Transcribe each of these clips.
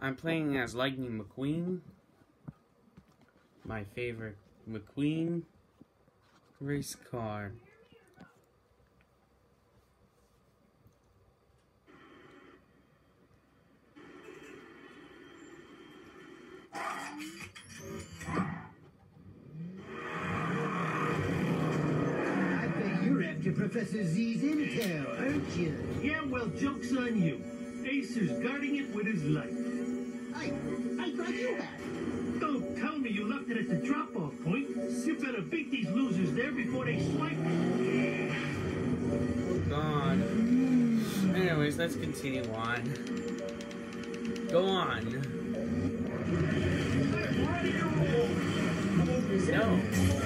I'm playing as Lightning McQueen. My favorite McQueen race car. I bet you're after Professor Z's intel, aren't you? Yeah, well, joke's on you. Acer's guarding it with his life. I thought you had it. Don't tell me you left it at the drop-off point. You better beat these losers there before they swipe it. Oh God. Anyways, let's continue on. Go on. No.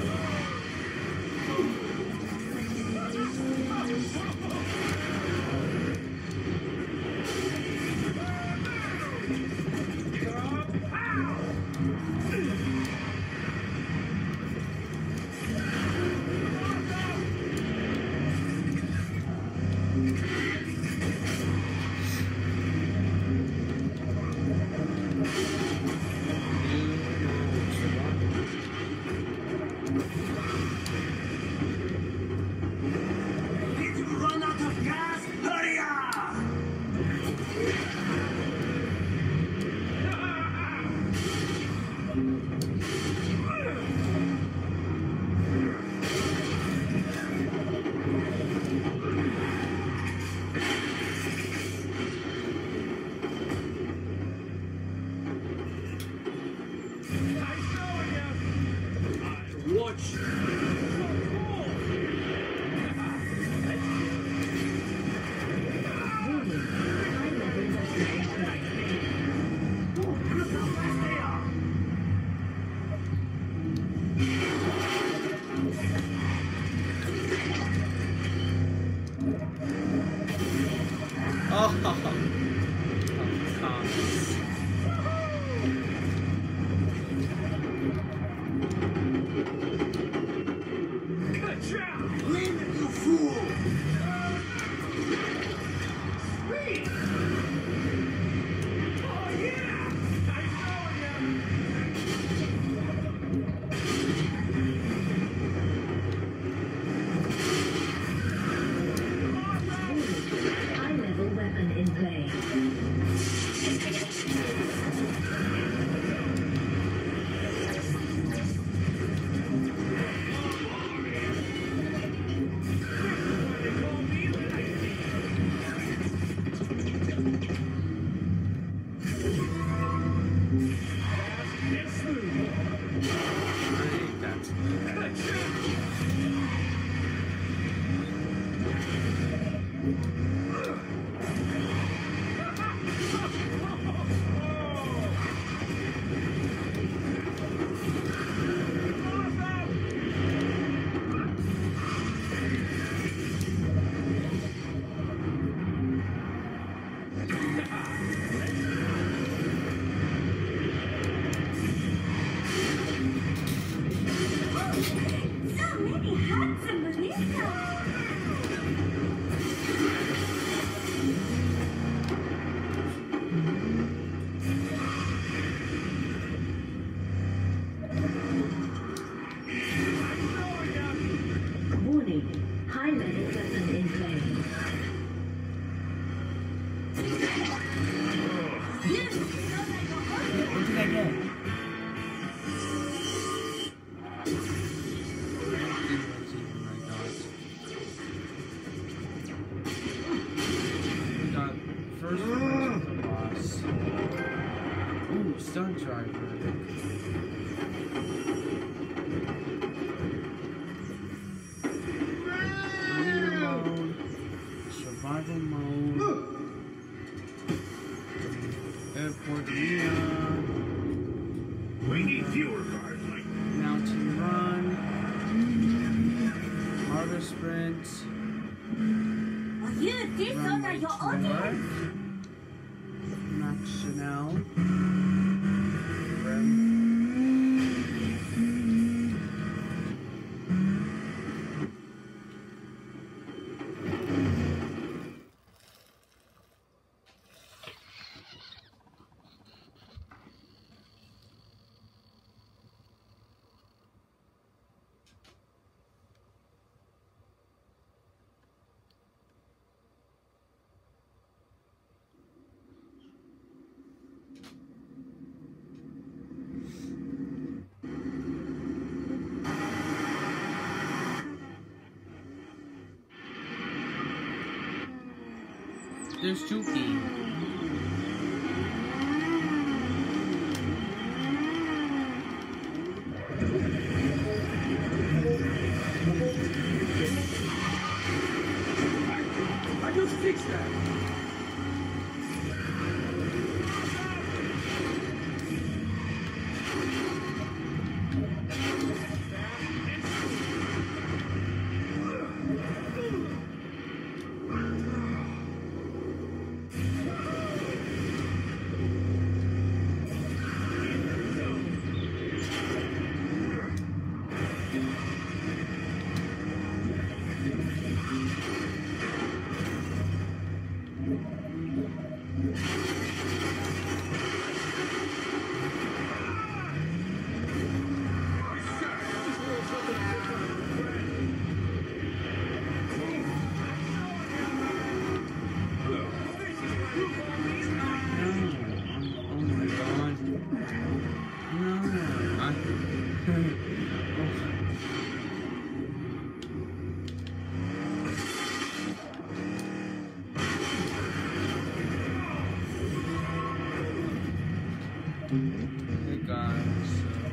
Stunt driver. Arena mode, survival mode, airport neon. We need fewer cars like mountain run, harder sprint. Run right to work. Max Chanel. there's Chuki. I just fixed that. Hey guys,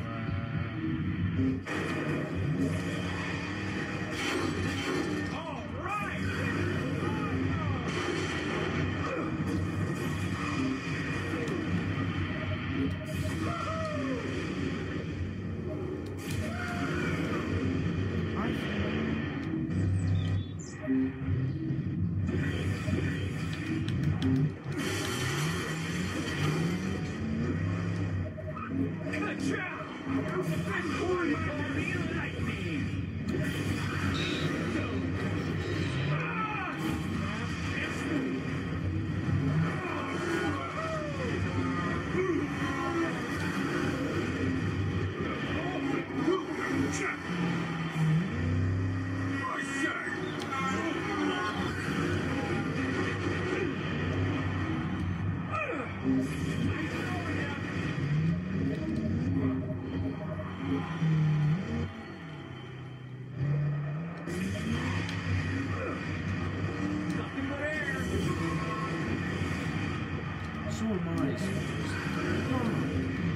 so am I.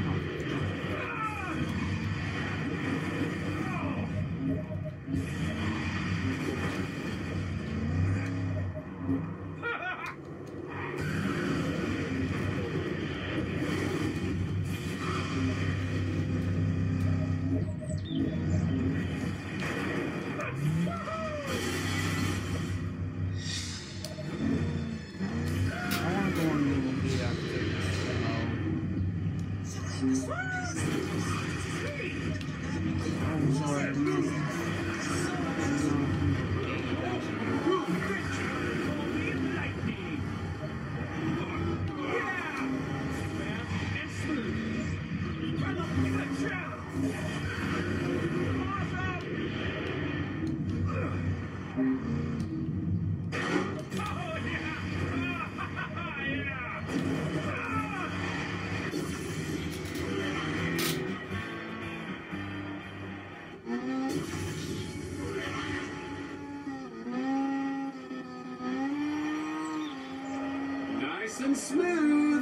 I want to go on Google Meet after this demo. Oh, sorry, Nice and smooth.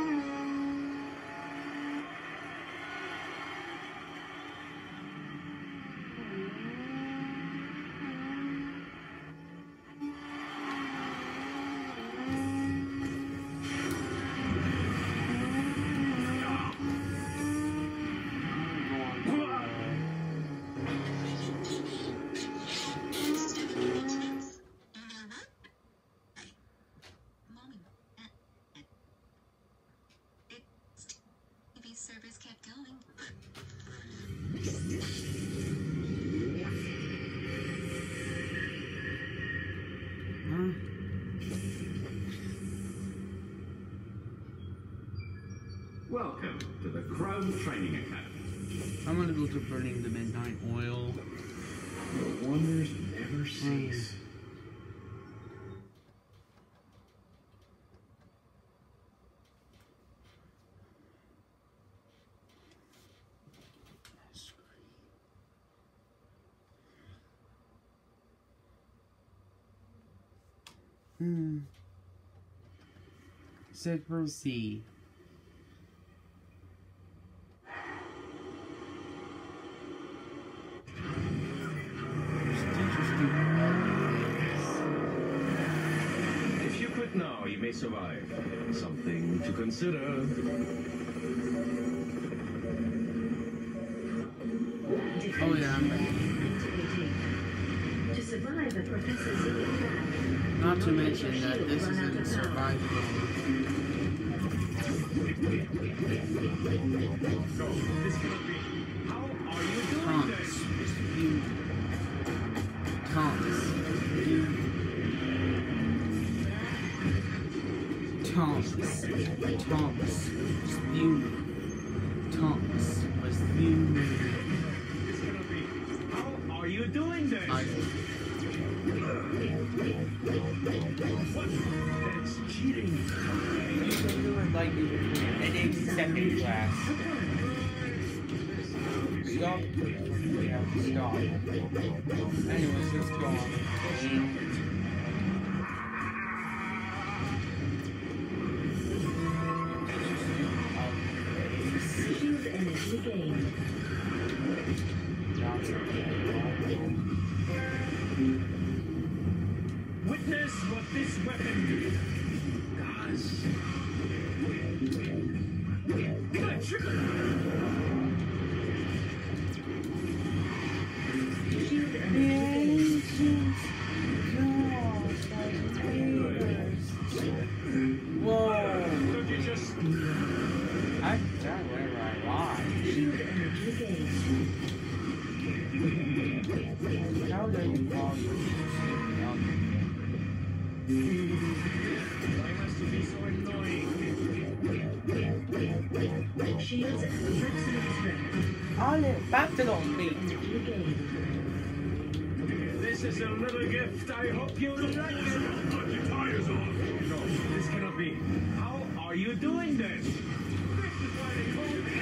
TV service kept going. Welcome to the Chrome Training Academy. I'm gonna go to burning the midnight oil. The wonders never cease. Said proceed. If you quit now, you may survive. Something to consider. Oh yeah, I'm ready. To survive a Professor Z attack, Not to mention that this is in survival. Thomas. You. Thomas. You. Thomas. Thomas. You. Thomas. Was you. How are you doing this? That's cheating. You can do it like an 82nd class. Stop. We have to stop. Anyways, let's go on. shield energy gained. Witness what this weapon does. Shield energy gained. Whoa! Don't you just... I can tell wherever I want. Shield energy gained. How do you call Why must you be so annoying? Shields at maximum strength. Ale, battle on me! Energy gained. This is a little gift. I hope you like it. Put your tires on. No, this cannot be. How are you doing this? This is why they call me.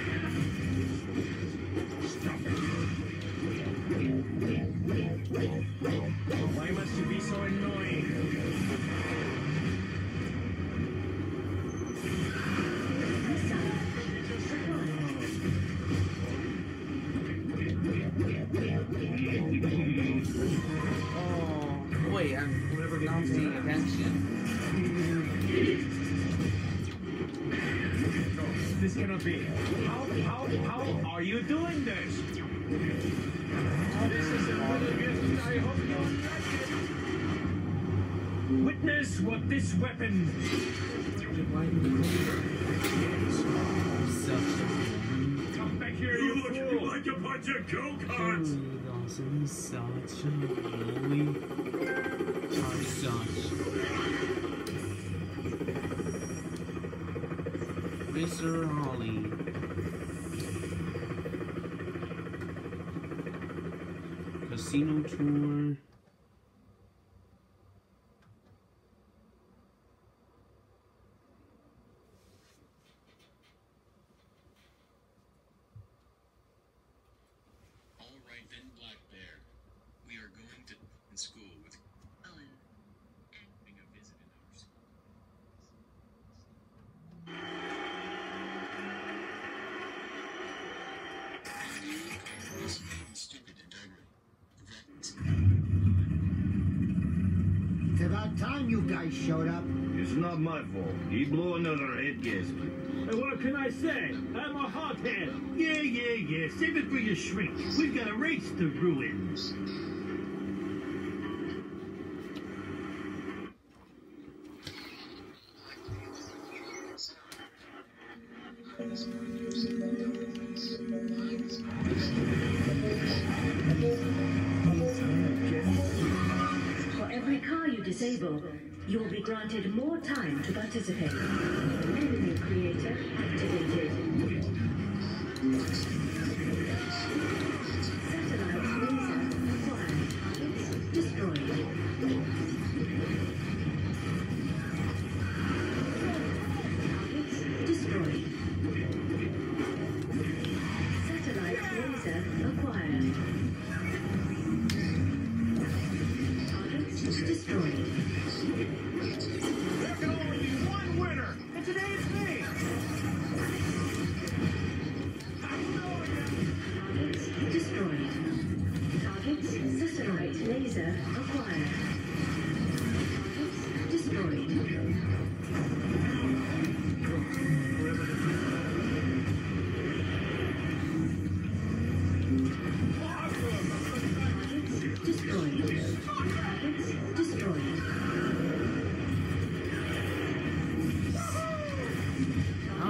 Stop it. Why must you be so annoying? Oh, wait, I'm not paying attention. No, this cannot be. How are you doing this? This is a little gift. I hope you like it. Witness what this weapon. Come back here, you fool. like a bunch of go-karts! Such a bully. Such. Mr. Holly. Casino tour. All right then, Black Bear. We are going to school with Owen. being a visit in our school. Stupid It's about time you guys showed up. It's not my fault. He blew another head gasket. And what can I say? I'm a hothead. Yeah. Save it for your shrink. We've got a race to ruin. For every car you disable, you will be granted more time to participate. Enemy creator activated. Satellite laser acquired. Destroyed. Destroyed. Satellite laser acquired. Targets destroyed. There can only be one winner.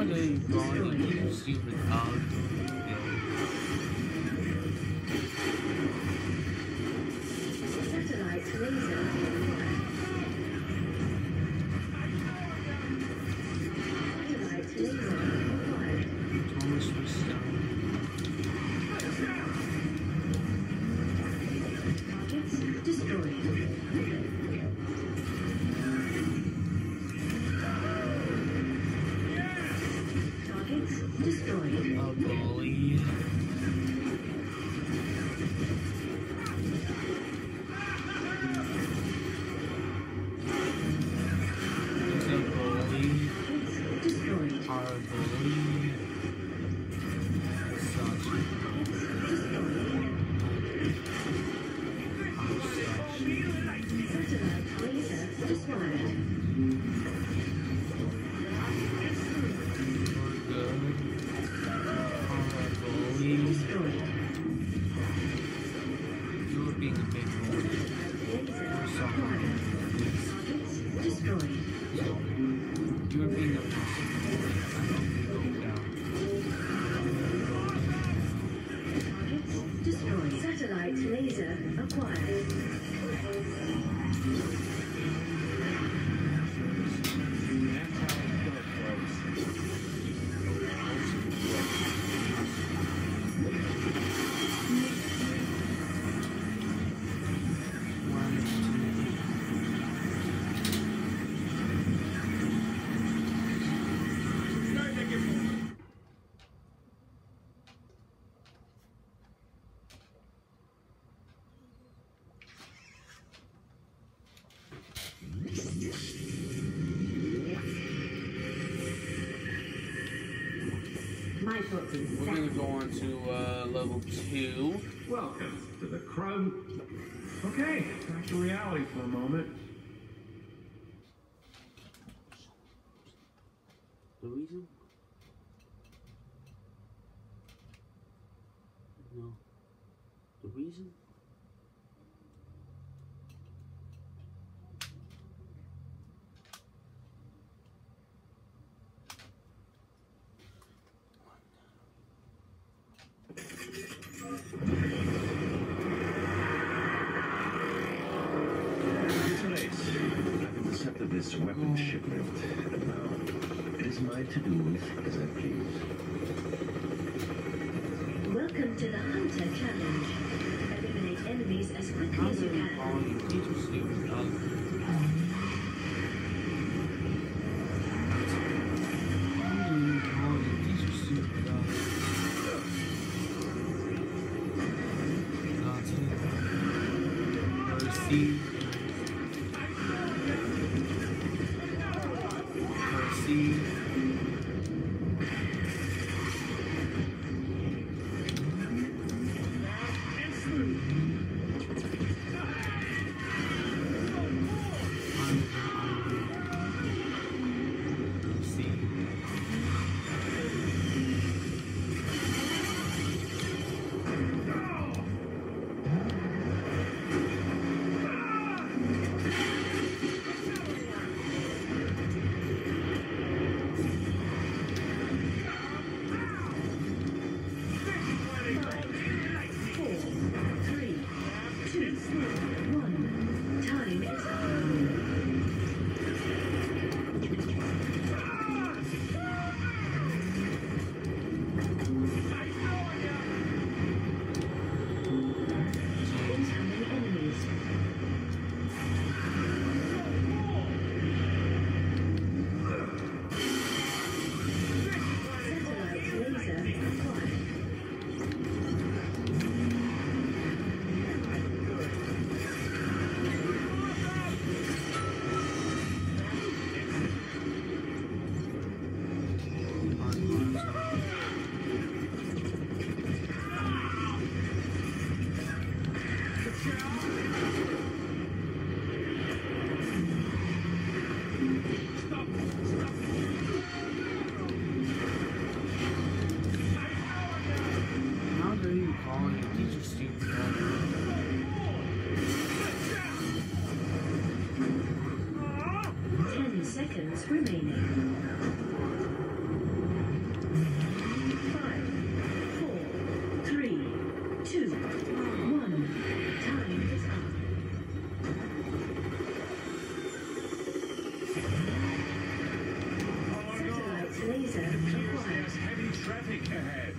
do you call it? You stupid dog. Satellite laser acquired. Satellite laser acquired. Thomas was stunned. Targets destroyed. Targets destroyed. A bully. It's a bully. Destroyed. Our bully. Such a bully. Our such Satellite laser destroyed. We're good. Our bully. Destroyed. You were being a big bully. Laser We're sorry. acquired. Targets destroyed. So, you were being a massive bully. I hope you go down. Targets destroyed. Satellite laser acquired. That's how it goes, My thoughts We're exactly. gonna go on to level 2. Welcome to the Chrome. Okay, back to reality for a moment. The reason? No. The reason? Mr. Lace, I've intercepted this weapon shipment, and now it is mine to do as I please. Welcome to the Hunter Challenge. Eliminate enemies as quickly as you can. Calling you teacher stupid dog. Calling you teacher stupid dog. That's it. Mercy. Mercy. seconds remaining. laser acquired. There's heavy traffic ahead.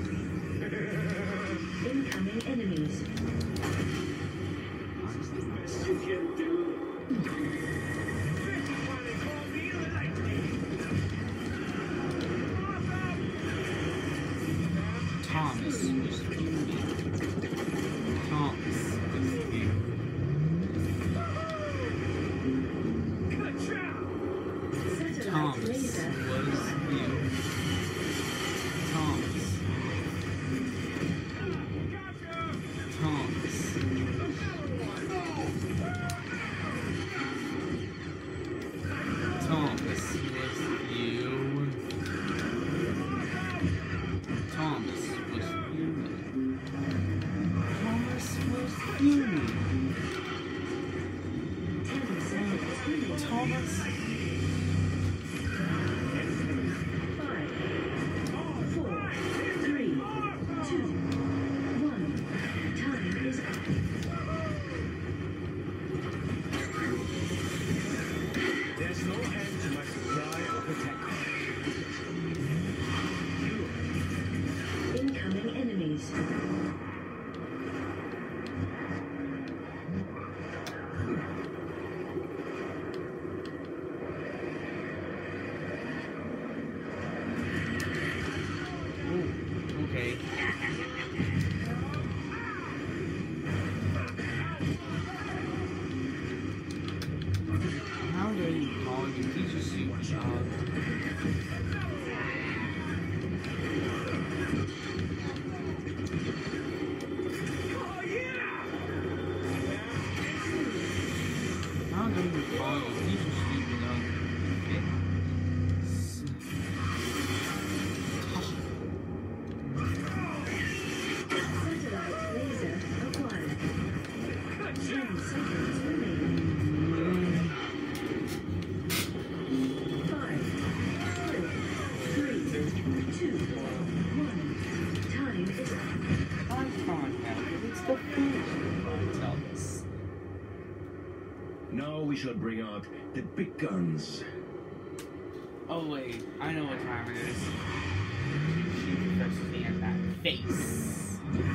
Incoming enemies. Best you can do. This is why they call me the lightning. Thomas was beauty. Thomas was you. Satellite Thomas laser. was you. Thomas. Thomas. Thomas was you. Thomas was human. Thomas was human. 10 seconds remaining. Thomas. 5, 4, 3, 2, 1. Time is up. There's no end to my supply of attack. Incoming enemies. Okay. How dare you call your teacher suit, child? How dare you call your teacher suit without fit? Satellite laser acquired. 10 seconds remaining. 5, 4, 3, 2, 1. Time is up. I can't help it. It's the food. Tell us. Now we shall bring out the big guns. Oh wait, I know what time it is. She prefers me in that face.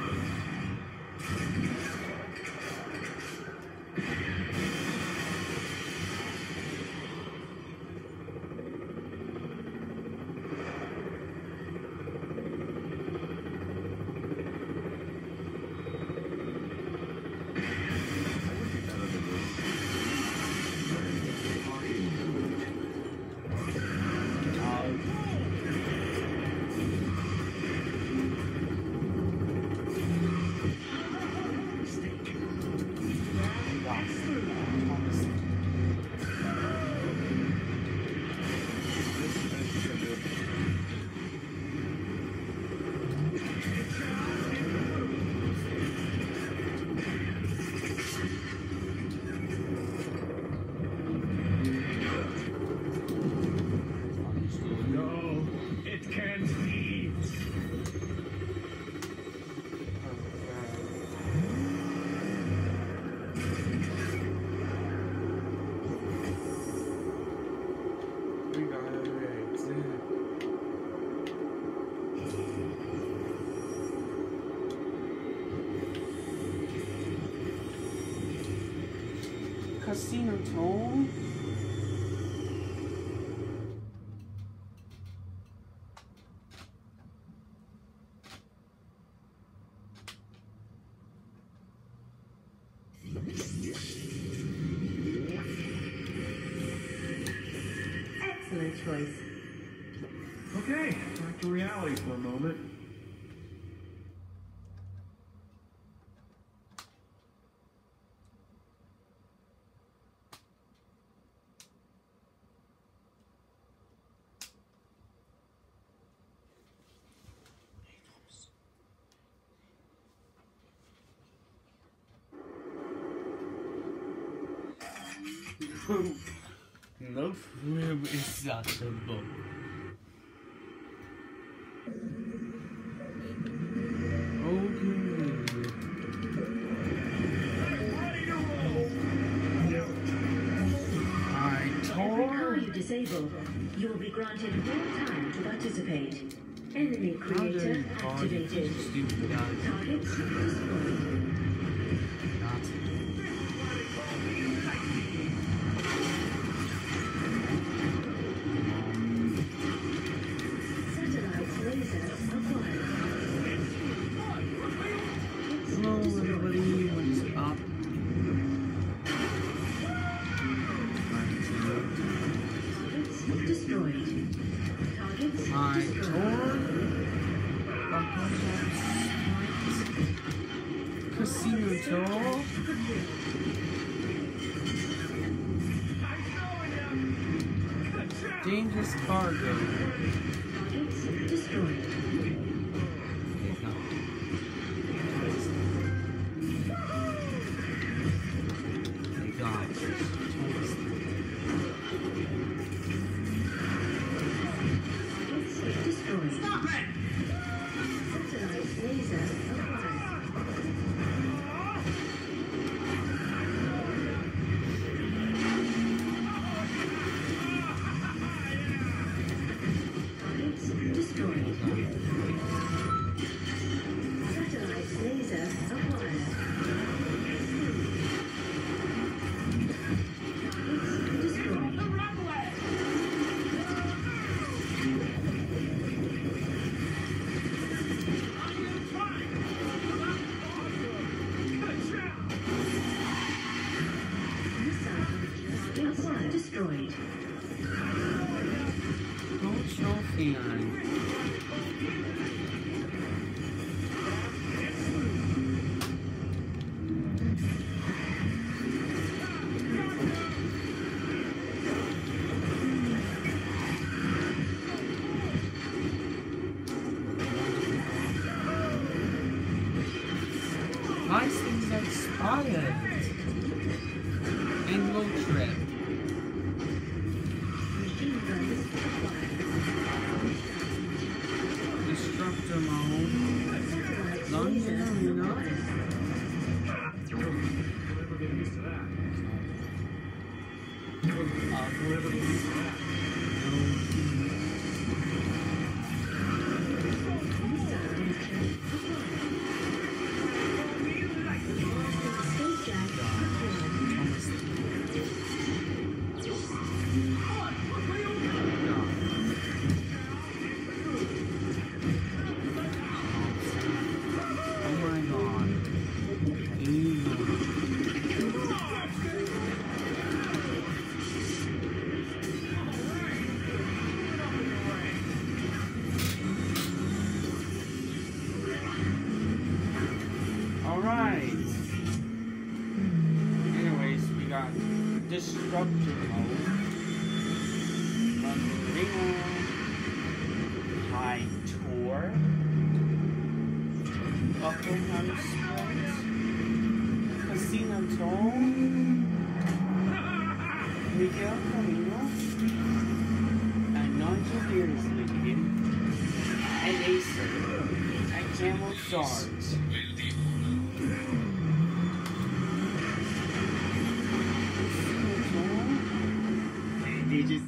No, it can't be. We got it. Casino Tone? Excellent choice. Okay, back to reality for a moment. No film is acceptable. Every car you disable, You will be granted more time to participate. Enemy How dare creator you call you activated. stupid guys? Targets destroyed. Nazi. Satellite laser acquired. Hello everybody, what's up? Targets destroyed. Targets My destroyed. Casino tour. Dangerous cargo. Targets destroyed. Okay, no. They got Targets destroyed. Stop it! Satellite laser acquired. Targets destroyed. Satellite laser acquired. Targets destroyed. Missile acquired. Destroyed. Don't show feeling. License expired. Annual trip. Machine guns acquired. Destructor mode. Satellite London laser Arena. acquired. We'll get used to that. Missile launcher acquired. Escape jack acquired. Oh my god. Evil. Alright. Anyways, we got Destructor mode. Arena. High Tour. Buckingham Springs. Casino Toll. Miguel Camino. And Nigel Beardsley. And Acer. And Camel Sarge. They just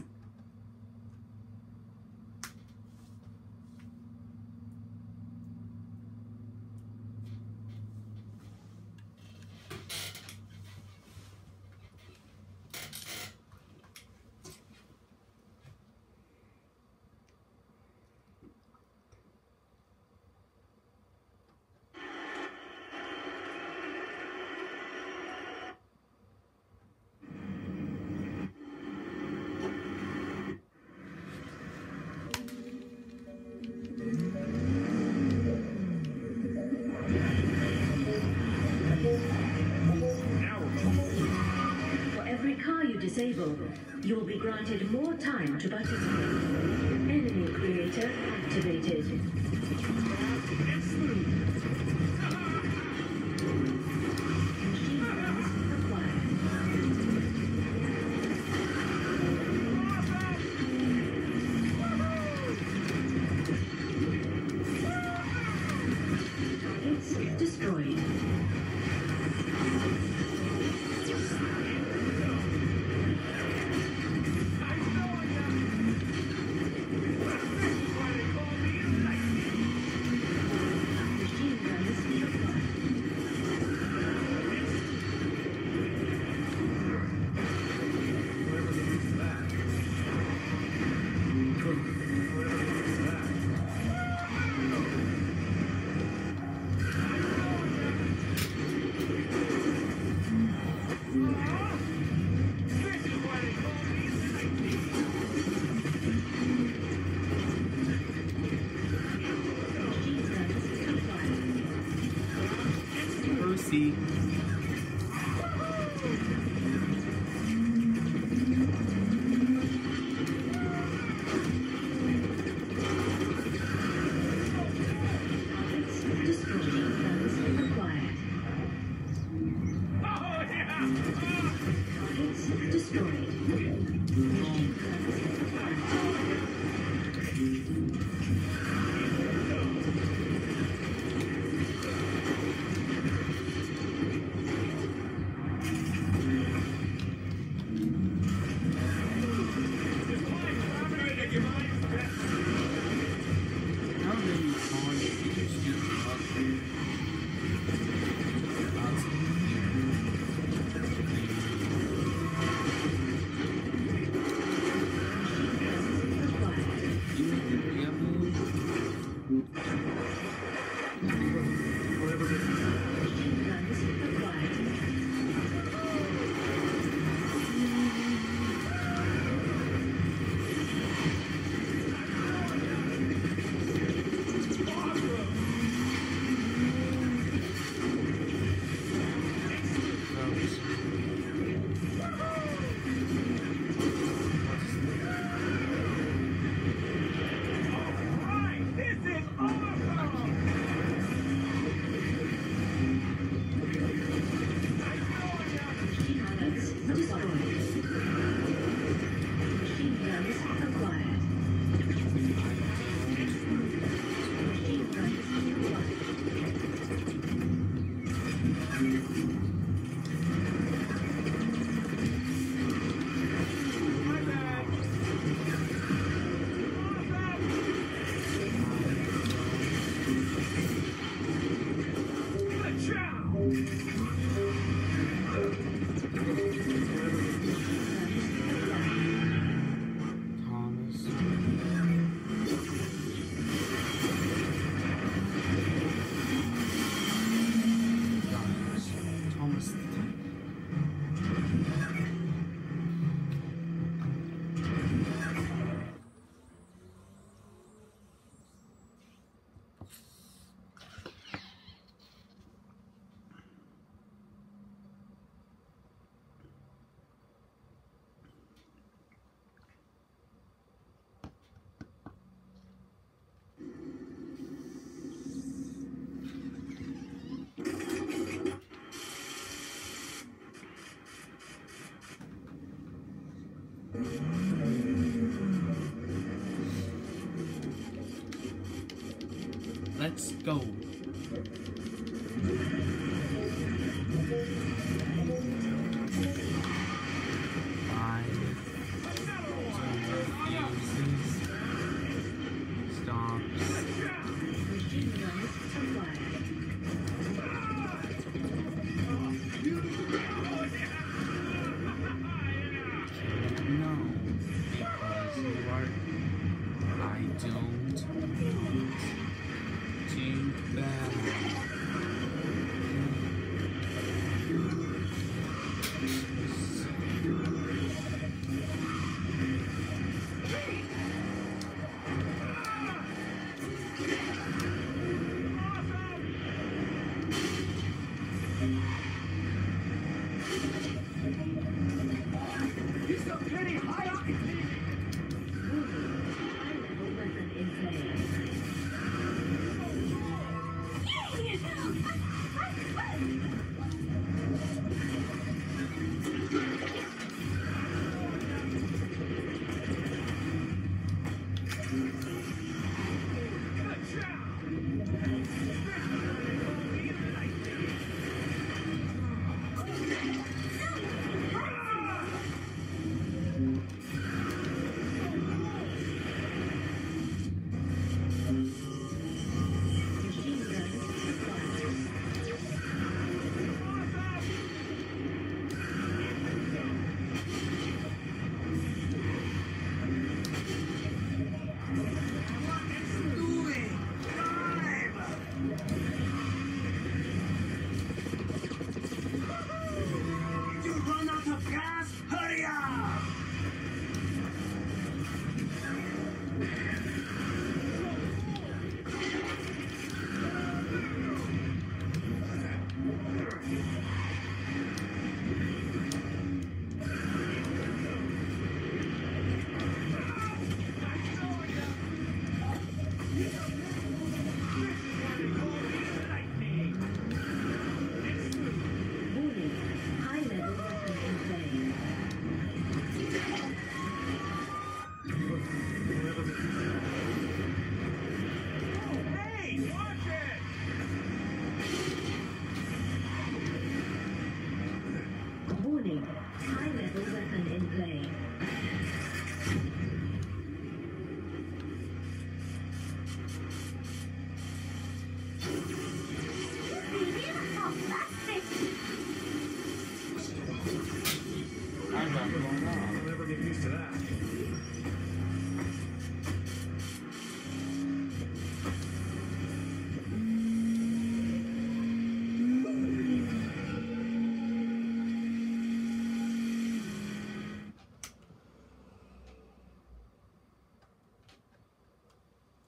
For every car you disable, you will be granted more time to participate. Enemy creator activated. Machine guns acquired. Targets destroyed. Percy. Let's go.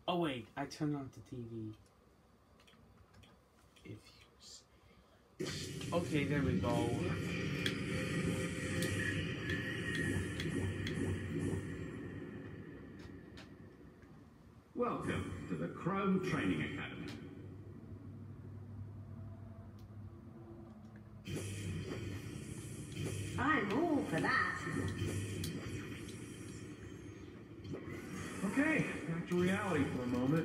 Oh wait, I turned off the TV. Okay, there we go. Welcome to the Crown Training Academy. I'm all for that. Okay, back to reality for a moment.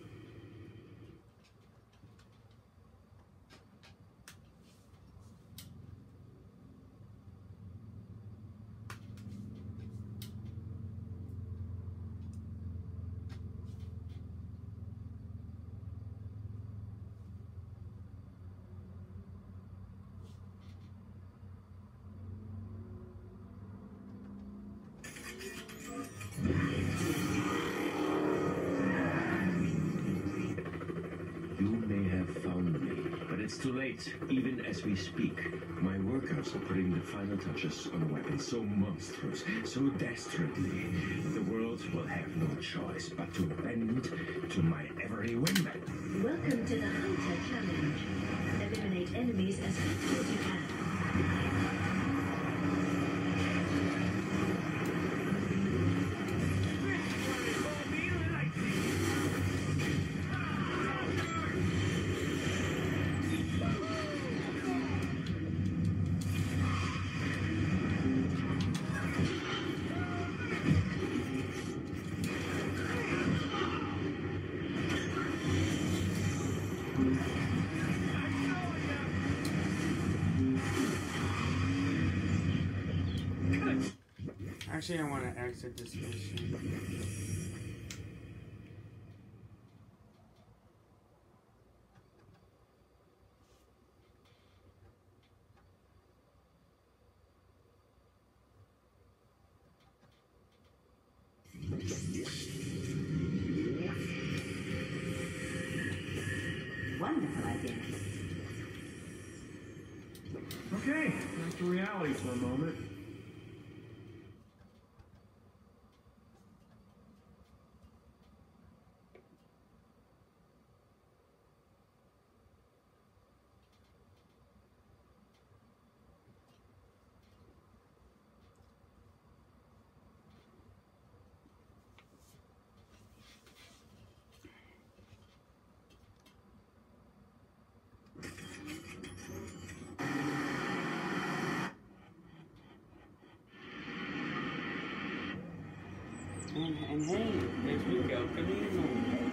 You may have found me, but it's too late. Even as we speak, my workers are putting the final touches on a weapon so monstrous, so desperately, the world will have no choice but to bend to my every whim. Welcome to the Hunter Challenge. Eliminate enemies as quickly as you can. Actually, I want to exit this mission. Wonderful idea. Okay, back to reality for a moment. And hey, there's Miguel Camino.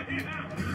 Yeah.